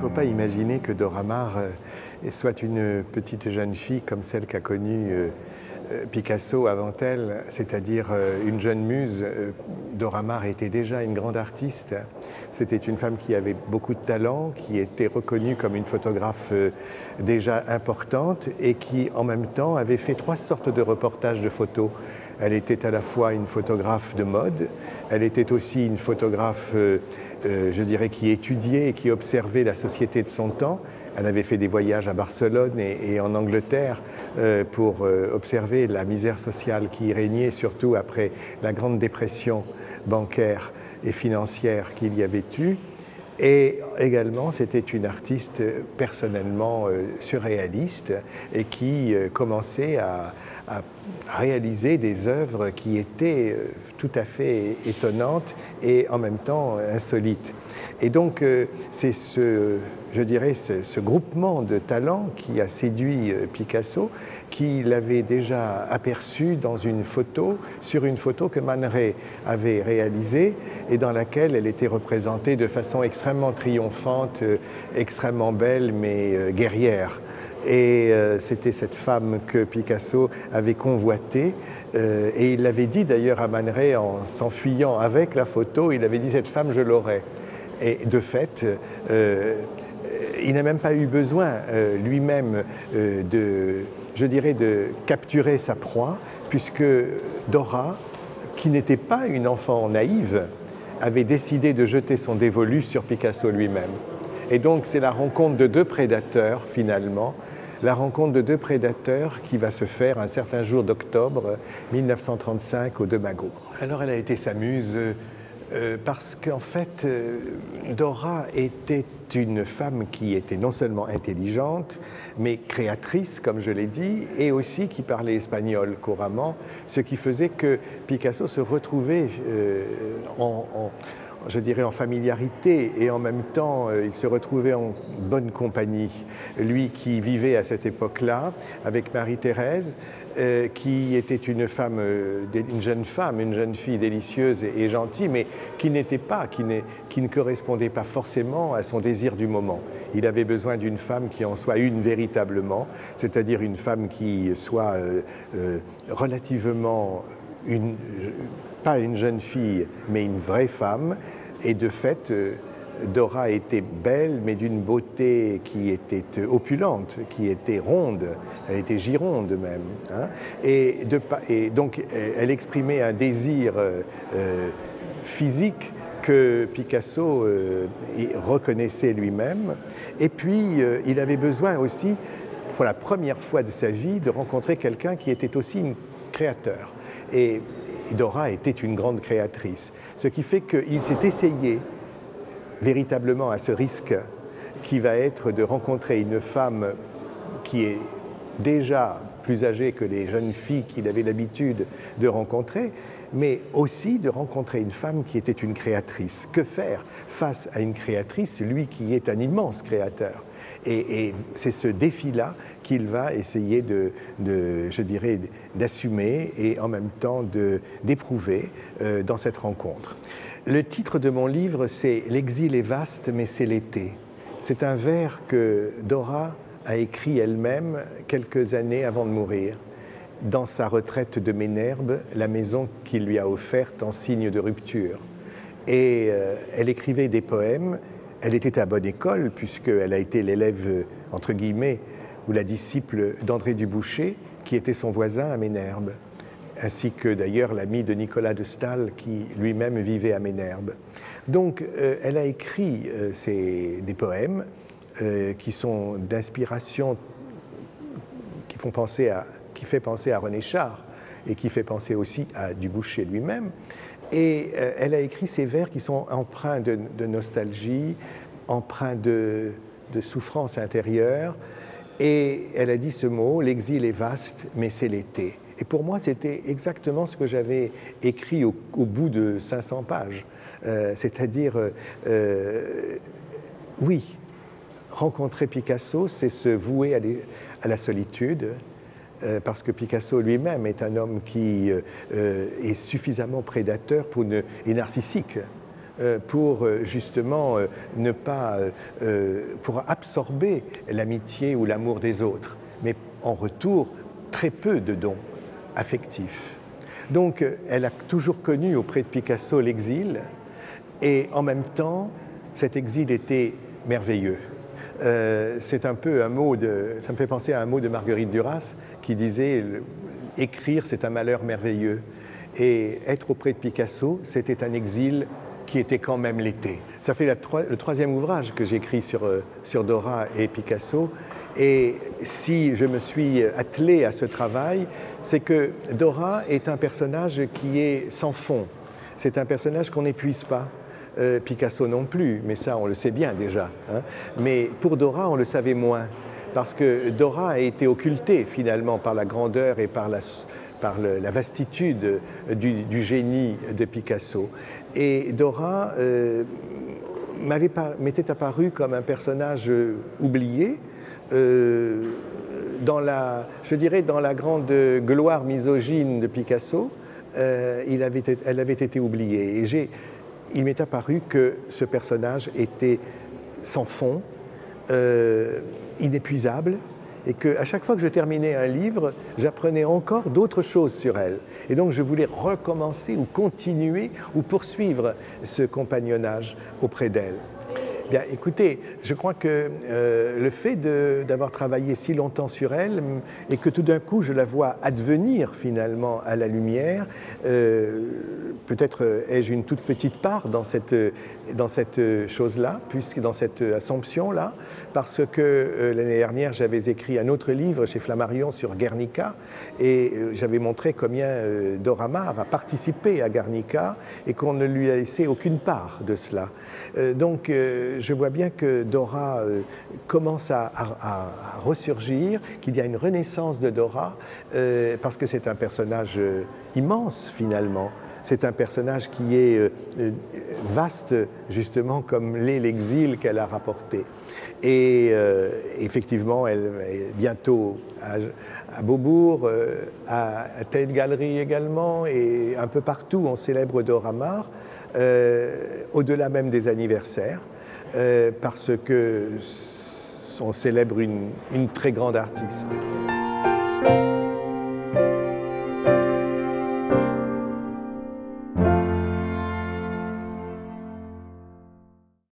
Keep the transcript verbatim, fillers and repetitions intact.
faut pas imaginer que Dora Maar euh, soit une petite jeune fille comme celle qu'a connue euh, Picasso avant elle, c'est-à-dire euh, une jeune muse. Dora Maar était déjà une grande artiste. C'était une femme qui avait beaucoup de talent, qui était reconnue comme une photographe euh, déjà importante et qui, en même temps, avait fait trois sortes de reportages de photos. Elle était à la fois une photographe de mode, elle était aussi une photographe, euh, euh, je dirais, qui étudiait et qui observait la société de son temps. Elle avait fait des voyages à Barcelone et, et en Angleterre euh, pour euh, observer la misère sociale qui y régnait, surtout après la grande dépression bancaire et financière qu'il y avait eu. Et également, c'était une artiste personnellement euh, surréaliste et qui euh, commençait à, à réaliser des œuvres qui étaient euh, tout à fait étonnantes et en même temps insolites. Et donc, euh, c'est ce, je dirais, ce, ce groupement de talents qui a séduit euh, Picasso, qui l'avait déjà aperçu dans une photo, sur une photo que Man Ray avait réalisée et dans laquelle elle était représentée de façon extrêmement triomphante, euh, extrêmement belle, mais euh, guerrière. Et euh, c'était cette femme que Picasso avait convoitée euh, et il l'avait dit d'ailleurs à Man Ray en s'enfuyant avec la photo, il avait dit « cette femme, je l'aurai ». Et de fait, euh, il n'a même pas eu besoin euh, lui-même euh, de, je dirais, de capturer sa proie, puisque Dora, qui n'était pas une enfant naïve, avait décidé de jeter son dévolu sur Picasso lui-même. Et donc c'est la rencontre de deux prédateurs, finalement, la rencontre de deux prédateurs qui va se faire un certain jour d'octobre mille neuf cent trente-cinq au De Mago. Alors elle a été sa muse euh, parce qu'en fait, euh, Dora était une femme qui était non seulement intelligente, mais créatrice, comme je l'ai dit, et aussi qui parlait espagnol couramment, ce qui faisait que Picasso se retrouvait euh, en, en je dirais en familiarité et en même temps euh, il se retrouvait en bonne compagnie. Lui qui vivait à cette époque-là avec Marie-Thérèse, euh, qui était une femme, euh, une jeune femme, une jeune fille délicieuse et, et gentille, mais qui n'était pas, qui, qui ne correspondait pas forcément à son désir du moment. Il avait besoin d'une femme qui en soit une véritablement, c'est-à-dire une femme qui soit euh, euh, relativement Une, pas une jeune fille, mais une vraie femme. Et de fait, Dora était belle, mais d'une beauté qui était opulente, qui était ronde. Elle était gironde même. Hein. Et, de, et donc, elle exprimait un désir euh, physique que Picasso euh, reconnaissait lui-même. Et puis, euh, il avait besoin aussi, pour la première fois de sa vie, de rencontrer quelqu'un qui était aussi un créateur. Et Dora était une grande créatrice, ce qui fait qu'il s'est essayé véritablement à ce risque qui va être de rencontrer une femme qui est déjà plus âgée que les jeunes filles qu'il avait l'habitude de rencontrer, mais aussi de rencontrer une femme qui était une créatrice. Que faire face à une créatrice, lui qui est un immense créateur? Et, et c'est ce défi-là qu'il va essayer de, de je dirais, d'assumer et en même temps d'éprouver euh, dans cette rencontre. Le titre de mon livre, c'est « L'exil est vaste, mais c'est l'été ». C'est un vers que Dora a écrit elle-même quelques années avant de mourir, dans sa retraite de Ménherbe, la maison qu'il lui a offerte en signe de rupture. Et euh, elle écrivait des poèmes. Elle était à bonne école, puisqu'elle a été l'élève, entre guillemets, ou la disciple d'André Dubouché, qui était son voisin à Ménherbe, ainsi que d'ailleurs l'ami de Nicolas de Staël, qui lui-même vivait à Ménherbe. Donc, euh, elle a écrit euh, ces, des poèmes euh, qui sont d'inspiration, qui font penser à, qui fait penser à René Char, et qui fait penser aussi à Dubouché lui-même. Et euh, elle a écrit ces vers qui sont empreints de, de nostalgie, empreints de, de souffrance intérieure. Et elle a dit ce mot, « L'exil est vaste, mais c'est l'été ». Et pour moi, c'était exactement ce que j'avais écrit au, au bout de cinq cents pages. Euh, C'est-à-dire, euh, oui, rencontrer Picasso, c'est se vouer à, les, à la solitude, Euh, parce que Picasso lui-même est un homme qui euh, est suffisamment prédateur pour ne, et narcissique euh, pour euh, justement euh, ne pas, euh, pour absorber l'amitié ou l'amour des autres, mais en retour, très peu de dons affectifs. Donc, elle a toujours connu auprès de Picasso l'exil, et en même temps, cet exil était merveilleux. Euh, c'est un peu un mot de, ça me fait penser à un mot de Marguerite Duras qui disait « écrire, c'est un malheur merveilleux ». Et être auprès de Picasso, c'était un exil qui était quand même l'été. Ça fait la, le troisième ouvrage que j'écris sur, sur Dora et Picasso. Et si je me suis attelé à ce travail, c'est que Dora est un personnage qui est sans fond. C'est un personnage qu'on n'épuise pas. Euh, Picasso non plus, mais ça on le sait bien déjà. Hein. Mais pour Dora, on le savait moins, parce que Dora a été occultée finalement par la grandeur et par la, par le, la vastitude du, du génie de Picasso. Et Dora euh, m'était apparue comme un personnage oublié, euh, dans la, je dirais dans la grande gloire misogyne de Picasso, euh, il avait, elle avait été oubliée. Et j'ai il m'est apparu que ce personnage était sans fond, euh, inépuisable, et qu'à chaque fois que je terminais un livre, j'apprenais encore d'autres choses sur elle. Et donc je voulais recommencer ou continuer ou poursuivre ce compagnonnage auprès d'elle. Bien, écoutez, je crois que euh, le fait d'avoir travaillé si longtemps sur elle et que tout d'un coup je la vois advenir finalement à la lumière, euh, peut-être ai-je une toute petite part dans cette, dans cette chose-là, puisque dans cette assomption-là, parce que euh, l'année dernière j'avais écrit un autre livre chez Flammarion sur Guernica et euh, j'avais montré combien euh, Dora Maar a participé à Guernica et qu'on ne lui a laissé aucune part de cela. Euh, donc euh, je vois bien que Dora euh, commence à, à, à ressurgir, qu'il y a une renaissance de Dora, euh, parce que c'est un personnage euh, immense finalement. C'est un personnage qui est euh, vaste, justement, comme l'est l'exil qu'elle a rapporté. Et euh, effectivement, elle est bientôt à, à Beaubourg, euh, à, à Tate Gallery également, et un peu partout on célèbre Dora Maar, euh, au-delà même des anniversaires, euh, parce que on célèbre une, une très grande artiste.